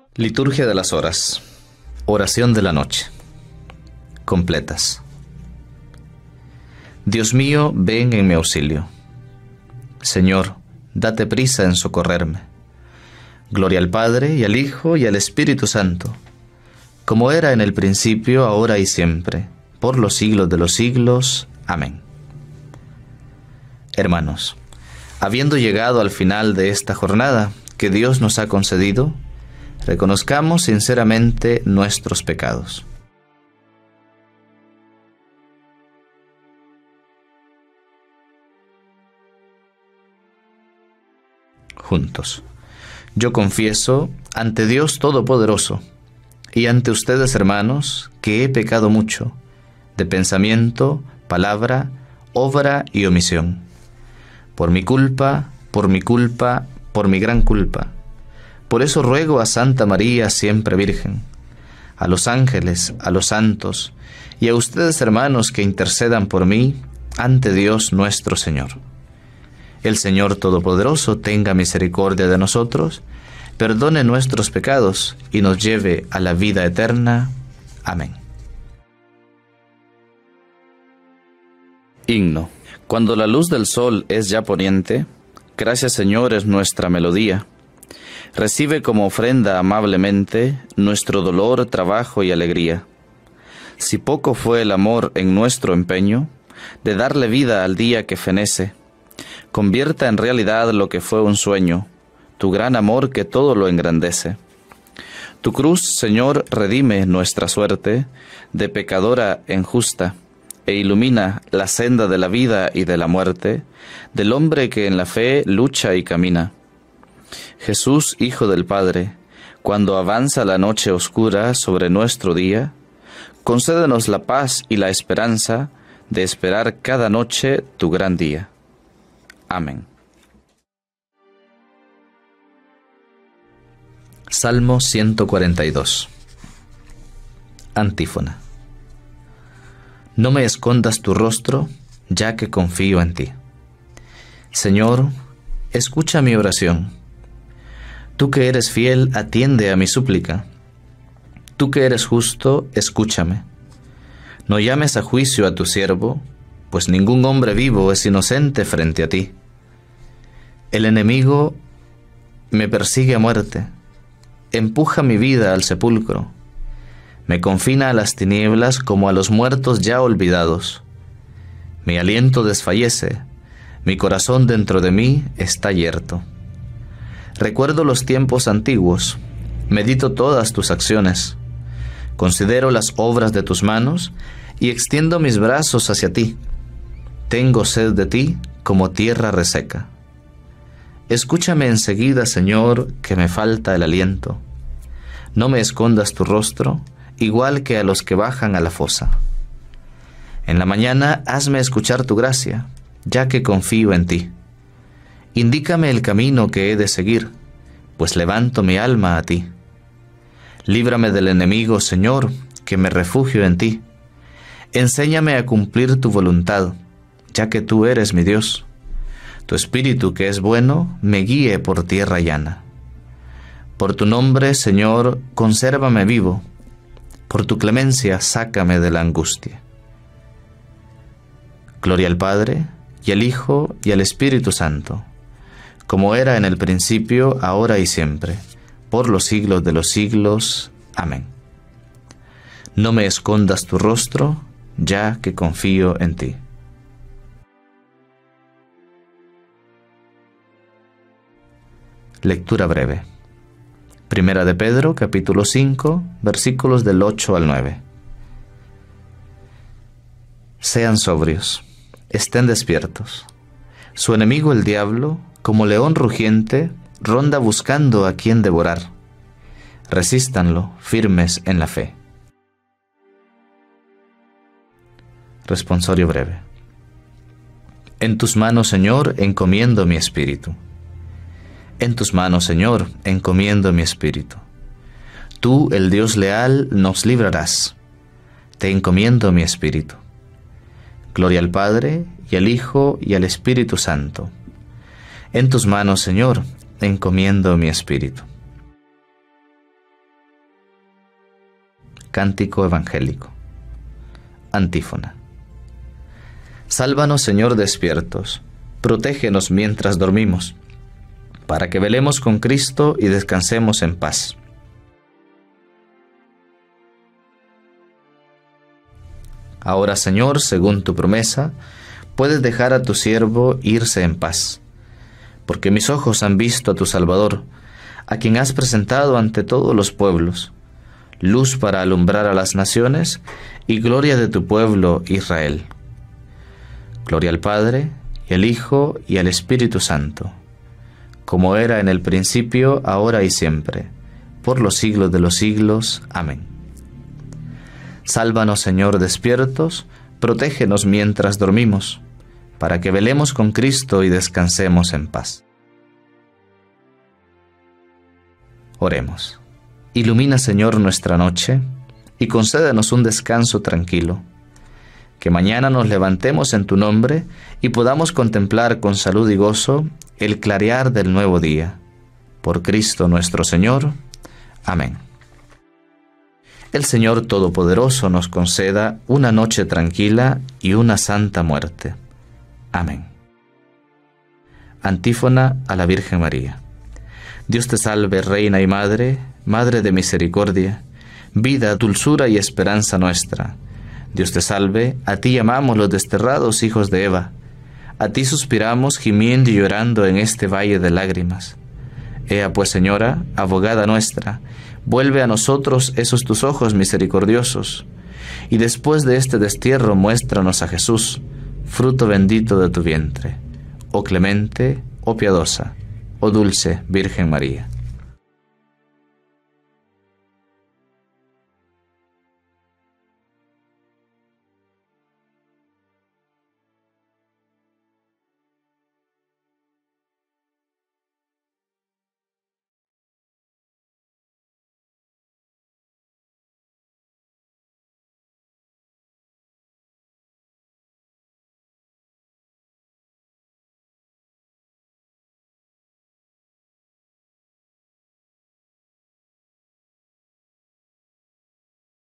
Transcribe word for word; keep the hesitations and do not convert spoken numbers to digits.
Liturgia de las horas. Oración de la noche. Completas. Dios mío, ven en mi auxilio. Señor, date prisa en socorrerme. Gloria al Padre, y al Hijo, y al Espíritu Santo, como era en el principio, ahora y siempre, por los siglos de los siglos. Amén. Hermanos, habiendo llegado al final de esta jornada que Dios nos ha concedido, reconozcamos sinceramente nuestros pecados. Juntos. Yo confieso ante Dios Todopoderoso y ante ustedes, hermanos, que he pecado mucho, de pensamiento, palabra, obra y omisión. Por mi culpa, por mi culpa, por mi gran culpa. Por eso ruego a Santa María, siempre Virgen, a los ángeles, a los santos, y a ustedes, hermanos, que intercedan por mí ante Dios nuestro Señor. El Señor Todopoderoso tenga misericordia de nosotros, perdone nuestros pecados y nos lleve a la vida eterna. Amén. Himno. Cuando la luz del sol es ya poniente, gracias, Señor, es nuestra melodía. Recibe como ofrenda amablemente nuestro dolor, trabajo y alegría. Si poco fue el amor en nuestro empeño de darle vida al día que fenece, convierta en realidad lo que fue un sueño, tu gran amor que todo lo engrandece. Tu cruz, Señor, redime nuestra suerte de pecadora en justa, e ilumina la senda de la vida y de la muerte, del hombre que en la fe lucha y camina. Jesús, Hijo del Padre, cuando avanza la noche oscura sobre nuestro día, concédenos la paz y la esperanza de esperar cada noche tu gran día. Amén. Salmo ciento cuarenta y dos. Antífona. No me escondas tu rostro, ya que confío en ti. Señor, escucha mi oración. Tú que eres fiel, atiende a mi súplica. Tú que eres justo, escúchame. No llames a juicio a tu siervo, pues ningún hombre vivo es inocente frente a ti. El enemigo me persigue a muerte, empuja mi vida al sepulcro, me confina a las tinieblas como a los muertos ya olvidados. Mi aliento desfallece, mi corazón dentro de mí está yerto. Recuerdo los tiempos antiguos, medito todas tus acciones, considero las obras de tus manos y extiendo mis brazos hacia ti. Tengo sed de ti como tierra reseca. Escúchame enseguida, Señor, que me falta el aliento. No me escondas tu rostro, igual que a los que bajan a la fosa. En la mañana hazme escuchar tu gracia, ya que confío en ti. Indícame el camino que he de seguir, pues levanto mi alma a ti. Líbrame del enemigo, Señor, que me refugio en ti. Enséñame a cumplir tu voluntad, ya que tú eres mi Dios. Tu espíritu, que es bueno, me guíe por tierra llana. Por tu nombre, Señor, consérvame vivo. Por tu clemencia, sácame de la angustia. Gloria al Padre, y al Hijo, y al Espíritu Santo, como era en el principio, ahora y siempre, por los siglos de los siglos. Amén. No me escondas tu rostro, ya que confío en ti. Lectura breve. Primera de Pedro, capítulo cinco, versículos del ocho al nueve. Sean sobrios, estén despiertos. Su enemigo el diablo, como león rugiente, ronda buscando a quien devorar. Resístanlo, firmes en la fe. Responsorio breve. En tus manos, Señor, encomiendo mi espíritu. En tus manos, Señor, encomiendo mi espíritu. Tú, el Dios leal, nos librarás. Te encomiendo mi espíritu. Gloria al Padre, y al Hijo, y al Espíritu Santo. En tus manos, Señor, encomiendo mi espíritu. Cántico evangélico. Antífona. Sálvanos, Señor, despiertos, protégenos mientras dormimos, para que velemos con Cristo y descansemos en paz. Ahora, Señor, según tu promesa, puedes dejar a tu siervo irse en paz, porque mis ojos han visto a tu Salvador, a quien has presentado ante todos los pueblos, luz para alumbrar a las naciones y gloria de tu pueblo Israel. Gloria al Padre, y al Hijo, y al Espíritu Santo, como era en el principio, ahora y siempre, por los siglos de los siglos. Amén. Sálvanos, Señor, despiertos, protégenos mientras dormimos, para que velemos con Cristo y descansemos en paz. Oremos. Ilumina, Señor, nuestra noche, y concédenos un descanso tranquilo. Que mañana nos levantemos en tu nombre y podamos contemplar con salud y gozo el clarear del nuevo día. Por Cristo nuestro Señor. Amén. El Señor Todopoderoso nos conceda una noche tranquila y una santa muerte. Amén. Antífona a la Virgen María. Dios te salve, Reina y Madre, Madre de misericordia, vida, dulzura y esperanza nuestra. Dios te salve, a ti llamamos los desterrados hijos de Eva. A ti suspiramos gimiendo y llorando en este valle de lágrimas. Ea pues, Señora, abogada nuestra, vuelve a nosotros esos tus ojos misericordiosos, y después de este destierro muéstranos a Jesús, fruto bendito de tu vientre. Oh clemente, oh piadosa, oh dulce Virgen María.